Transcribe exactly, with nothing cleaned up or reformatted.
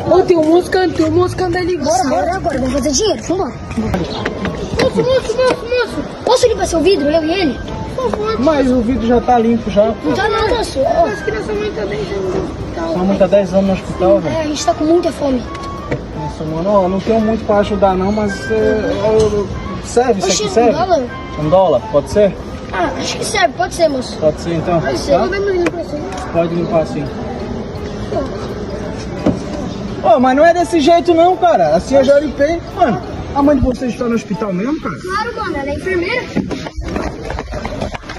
Ô, tem um moscando, tem um moscando ali. Bora, bora agora, vamos fazer dinheiro, vamos lá. Moço, moço, moço, moço. Posso limpar seu vidro, eu e ele? Por favor. Mas o vidro já tá limpo já. Não tá não, moço. As crianças mãe tá dentro do hospital. Sua mãe tá dez anos no hospital, velho. É, a gente tá com muita fome. Nossa, mano, ó, não tenho muito pra ajudar não, mas é, ó, serve, isso Oxi, aqui um serve? dólar? Um dólar, pode ser? Ah, acho que serve, pode ser, moço. Pode ser então? Pode ser. Tá? Podemos limpar isso aí? Pode limpar assim. Ô, mas não é desse jeito não, cara. Assim eu já limpei. Mano, a mãe de vocês está no hospital mesmo, cara? Claro, mano, ela é enfermeira.